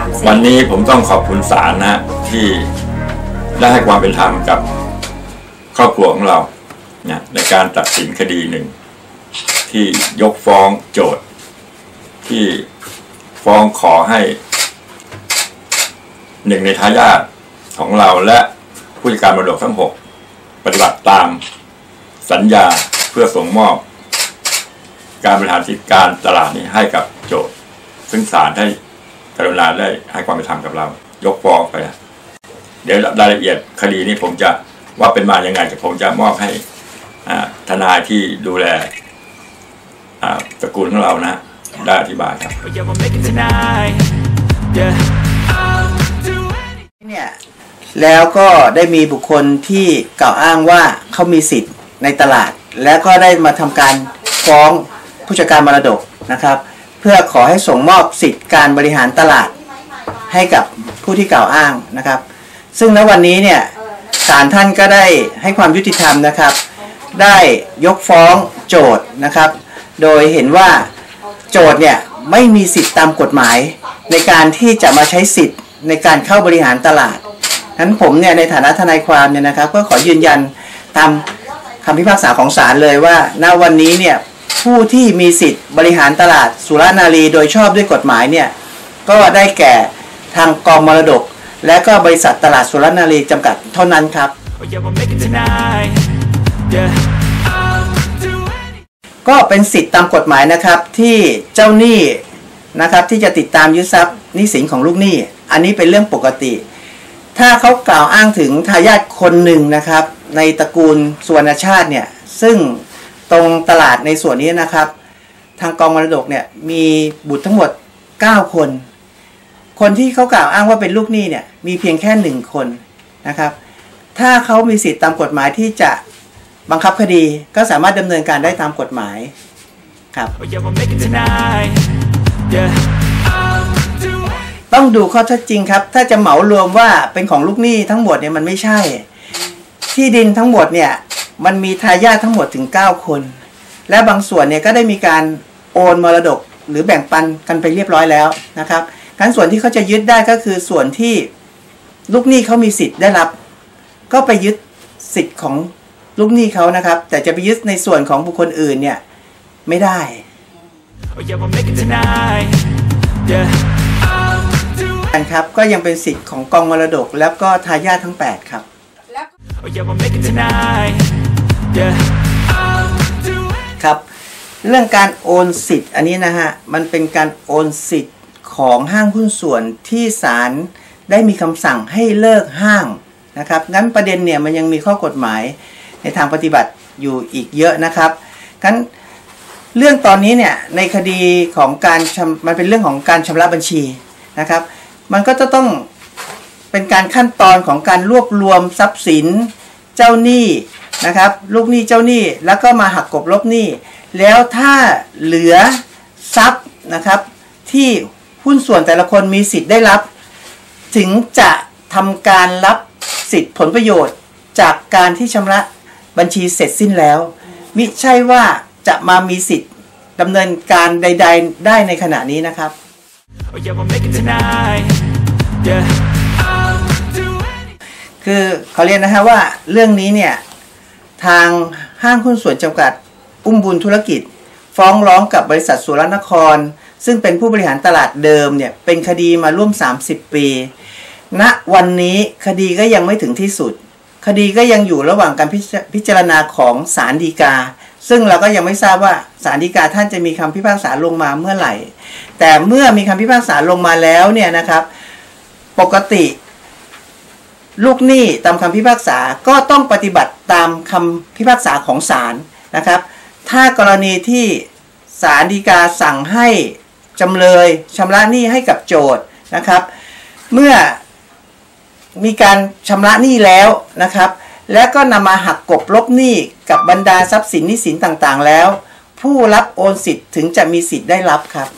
วันนี้ผมต้องขอบคุณศาลนะที่ได้ให้ความเป็นธรรมกับครอบครัวของเราเนี่ยในการตัดสินคดีหนึ่งที่ยกฟ้องโจทก์ที่ฟ้องขอให้หนึ่งในทายาทของเราและผู้จัดการมรดกทั้ง6ปฏิบัติตามสัญญาเพื่อส่งมอบการบริหารกิจการตลาดนี้ให้กับโจทก์ซึ่งศาลได้กรุณาได้ให้ความเป็นธรรมกับเรายกฟ้องไปเดี๋ยวรายละเอียดคดีนี้ผมจะว่าเป็นมาอย่างไงผมจะมอบให้ทนายที่ดูแลตระกูลของเรานะได้อธิบายครับเนี่ยแล้วก็ได้มีบุคคลที่กล่าวอ้างว่าเขามีสิทธิ์ในตลาดแล้วก็ได้มาทำการฟ้องผู้จัดการมรดกนะครับเพื่อขอให้ส่งมอบสิทธิ์การบริหารตลาดให้กับผู้ที่กล่าวอ้างนะครับซึ่งณวันนี้เนี่ยศาลท่านก็ได้ให้ความยุติธรรมนะครับได้ยกฟ้องโจทก์นะครับโดยเห็นว่าโจทก์เนี่ยไม่มีสิทธิ์ตามกฎหมายในการที่จะมาใช้สิทธิ์ในการเข้าบริหารตลาดนั้นผมเนี่ยในฐานะทนายความเนี่ยนะครับก็ขอยืนยันตามคำพิพากษาของศาลเลยว่าณวันนี้เนี่ยผู้ที่มีสิทธิ์บริหารตลาดสุรนารีโดยชอบด้วยกฎหมายเนี่ยก็ได้แก่ทางกองมรดกและก็บริษัทตลาดสุรนารีจำกัดเท่านั้นครับก็เป็นสิทธิ์ตามกฎหมายนะครับที่เจ้าหนี้นะครับที่จะติดตามยึดทรัพย์หนี้สินของลูกหนี้อันนี้เป็นเรื่องปกติถ้าเขากล่าวอ้างถึงทายาทคนหนึ่งนะครับในตระกูลสุวรรณชาติเนี่ยซึ่งตรงตลาดในส่วนนี้นะครับทางกองมรดกเนี่ยมีบุตรทั้งหมด9คนคนที่เขากล่าวอ้างว่าเป็นลูกหนี้เนี่ยมีเพียงแค่1คนนะครับถ้าเขามีสิทธิ์ตามกฎหมายที่จะบังคับคดีก็สามารถดำเนินการได้ตามกฎหมายครับต้องดูข้อเท็จจริงครับถ้าจะเหมารวมว่าเป็นของลูกหนี้ทั้งหมดเนี่ยมันไม่ใช่ที่ดินทั้งหมดเนี่ยมันมีทายาททั้งหมดถึง9คนและบางส่วนเนี่ยก็ได้มีการโอนมรดกหรือแบ่งปันกันไปเรียบร้อยแล้วนะครับงั้นส่วนที่เขาจะยึดได้ก็คือส่วนที่ลูกหนี้เขามีสิทธิ์ได้รับก็ไปยึดสิทธิ์ของลูกหนี้เขานะครับแต่จะไปยึดในส่วนของบุคคลอื่นเนี่ยไม่ได้ครับก็ยังเป็นสิทธิ์ของกองมรดกแล้วก็ทายาททั้ง8ครับครับเรื่องการโอนสิทธิ์อันนี้นะฮะมันเป็นการโอนสิทธิ์ของห้างหุ้นส่วนที่ศาลได้มีคำสั่งให้เลิกห้างนะครับงั้นประเด็นเนี่ยมันยังมีข้อกฎหมายในทางปฏิบัติอยู่อีกเยอะนะครับงั้นเรื่องตอนนี้เนี่ยในคดีของการมันเป็นเรื่องของการชำระบัญชีนะครับมันก็จะต้องเป็นการขั้นตอนของการรวบรวมทรัพย์สินเจ้าหนี้นะครับลูกหนี้เจ้าหนี้แล้วก็มาหักกลบลบหนี้แล้วถ้าเหลือทรัพย์นะครับที่หุ้นส่วนแต่ละคนมีสิทธิ์ได้รับถึงจะทำการรับสิทธิผลประโยชน์จากการที่ชำระบัญชีเสร็จสิ้นแล้วมิใช่ว่าจะมามีสิทธิ์ดำเนินการใดๆได้ในขณะนี้นะครับคือเขาเรียนนะฮะว่าเรื่องนี้เนี่ยทางห้างหุ้นส่วนจำกัดอุ้มบุญธุรกิจฟ้องร้องกับบริษัทสุรนครซึ่งเป็นผู้บริหารตลาดเดิมเนี่ยเป็นคดีมาร่วม30ปีณวันนี้คดีก็ยังไม่ถึงที่สุดคดีก็ยังอยู่ระหว่างการพิจารณาของศาลฎีกาซึ่งเราก็ยังไม่ทราบว่าศาลฎีกาท่านจะมีคำพิพากษาลงมาเมื่อไหร่แต่เมื่อมีคำพิพากษาลงมาแล้วเนี่ยนะครับปกติลูกหนี้ตามคำพิพากษาก็ต้องปฏิบัติตามคำพิพากษาของศาลนะครับถ้ากรณีที่ศาลฎีกาสั่งให้จำเลยชำระหนี้ให้กับโจทก์นะครับเมื่อมีการชำระหนี้แล้วนะครับและก็นำมาหักกลบลบหนี้กับบรรดาทรัพย์สินหนี้สินต่างๆแล้วผู้รับโอนสิทธิ์ถึงจะมีสิทธิ์ได้รับครับ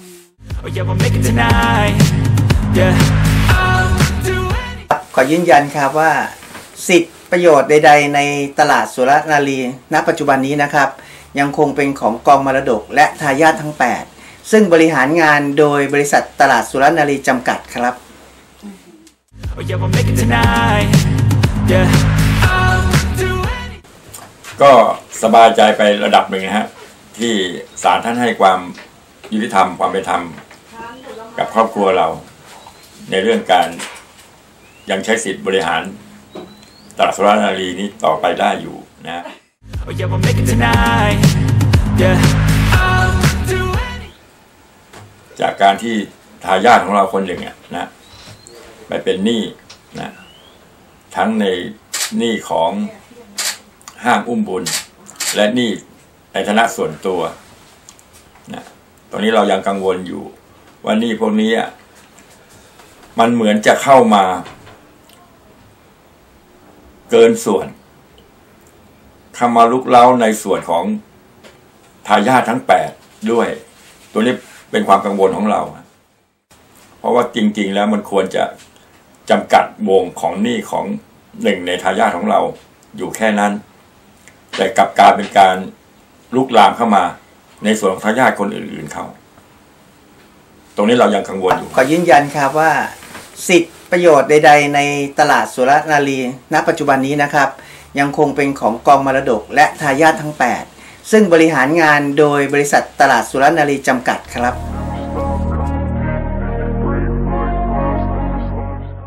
ขอยืนยันครับว่าสิทธิประโยชน์ใดๆในตลาดสุรนารีณปัจจุบันนี้นะครับยังคงเป็นของกองมรดกและทายาททั้ง8 ซึ่งบริหารงานโดยบริษัทตลาดสุรนารีจำกัดครับก็สบายใจไประดับหนึ่งนะฮะที่ศาลท่านให้ความยุติธรรมความเป็นธรรมกับครอบครัวเราในเรื่องการยังใช้สิทธิ์บริหารตลาดสุรนารีนี้ต่อไปได้อยู่นะ จากการที่ทายาทของเราคนหนึ่งนะไปเป็นหนี้นะทั้งในหนี้ของห้างอุ้มบุญและหนี้ในฐานะส่วนตัวนะตอนนี้เรายังกังวลอยู่ว่าหนี้พวกนี้มันเหมือนจะเข้ามาเกินส่วนเข้ามาลุกเล้าในส่วนของทายาททั้ง8ด้วยตัวนี้เป็นความกังวลของเราเพราะว่าจริงๆแล้วมันควรจะจำกัดวงของหนี้ของหนึ่งในทายาทของเราอยู่แค่นั้นแต่กลับกลายเป็นการลุกลามเข้ามาในส่วนของทายาทคนอื่นๆเขาตรงนี้เรายังกังวลอยู่ขอยืนยันครับว่าสิทธิประโยชน์ใดๆในตลาดสุรนารีณปัจจุบันนี้นะครับยังคงเป็นของกองมรดกและทายาททั้ง8ซึ่งบริหารงานโดยบริษัทตลาดสุรนารีจำกัดครับ